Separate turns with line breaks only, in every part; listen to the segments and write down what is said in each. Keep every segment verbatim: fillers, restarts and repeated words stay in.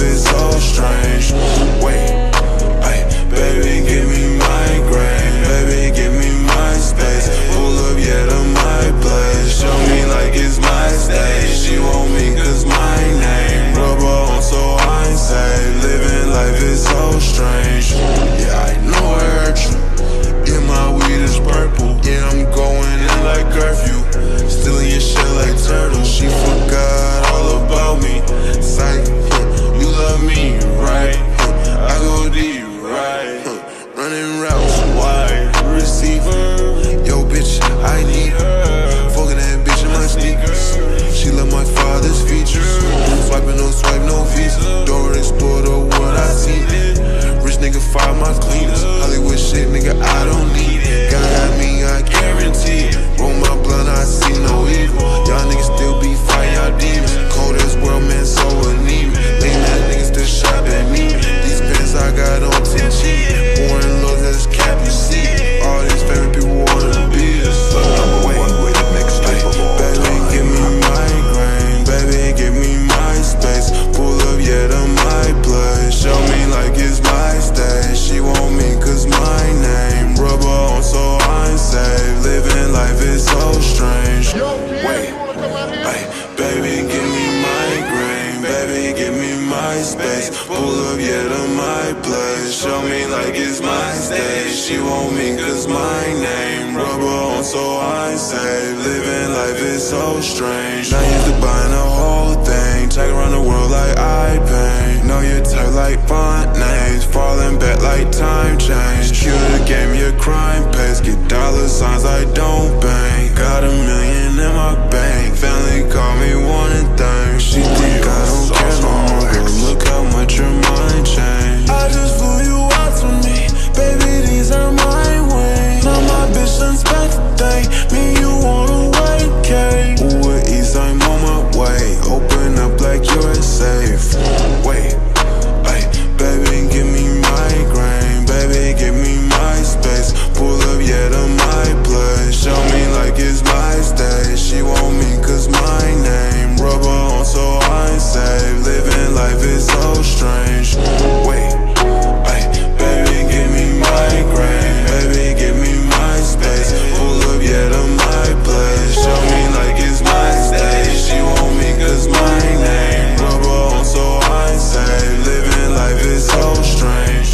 is so strange. Wait, ay, baby, give me migraine. Baby, give me my space. Pull up, yeah, to my place. Show me like it's my stage. She want me cause my name rubber on, so I ain't safe. Living life is so strange. Yeah, I know I hurt you. Yeah, my weed is purple. Yeah, I'm going in like curfew. Stealing your shit like turtles. She forgot all about me. Psych, you love me, right? I go deep, right? Running routes, wide receiver. Yo, bitch, I need her. Fucking that bitch in my sneakers. She love my father's features. Swiping, no swipe, no visa. Don't explore the world, I seen it. Rich nigga fire my cleaners. Hollywood shit, nigga, I don't need it. God got me, I guarantee it. Roll my blunt, I see no evil. Y'all niggas still be fighting y'all demons. Cold as world, man, so anemic. Lame ass niggas still shop at me. These pants I got on ten cheap. Born low, that's cap, you see. All these famous people wanna be this. Wait, wait, next type of all time. Baby, give me migraine. Baby, give me my space. Pull up, yeah, to my place. Show me like it's my stage. She want me cause my name rubber on, so I'm safe. Living life is so strange. Wait, ay, baby, give me migraine. Baby, give me my space. Pull up, yeah, to my place. Show me like it's my stage. She want me cause my name rubber on, so I'm safe. Living life is so strange. Not used to buying the whole thing. Take around the world like I paint. Know your type like font names. Falling back like time change. Cue the game, your crime pays. Get dollar signs, I don't bank. Got a million in my bank. Family call me wanting things. She think I don't care no more. Girl, look how much your mind changed. I just flew you out to me. Baby, these are my wings. Now my bitch done spent the day. Me, you on a white cake. Ooh, at East, I'm on my way. Open up like you're safe. Wait, ay, baby, give me migraine. Baby, give me my space. Pull up, yeah, to my place. Show me like it's my stage. She want me cause my name rubber on, so I'm safe. Living life is so strange. Wait, ay, baby, give me migraine. Baby, give me my space. Pull up, yeah, to my place. Show me like it's my stage. She want me cause my name rubber on, so I'm safe. Living life is so strange.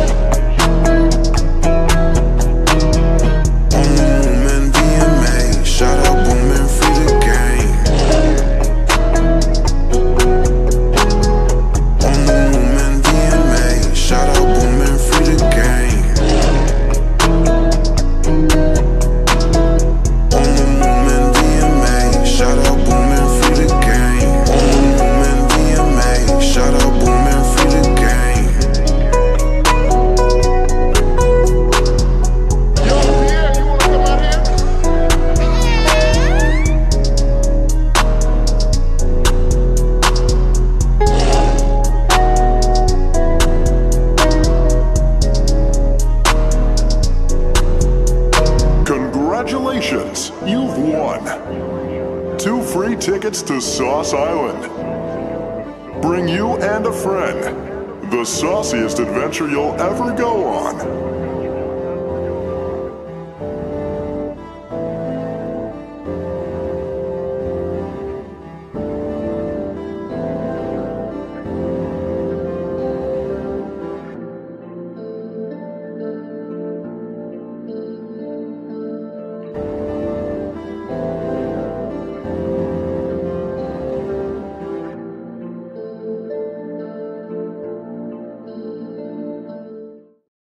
Shout out Boomin', free the game. On the move, man, D M A. Shout out Boomin', free the game. On the move, man, D M A. Shout out Boomin', free the game. On the move, man, D M A. Shout out Boomin', free the game.
Yo, Pierre, you wanna come out here?
Congratulations, you've won two free tickets to Sauce Island. Bring you and a friend. The sauciest adventure you'll ever go on.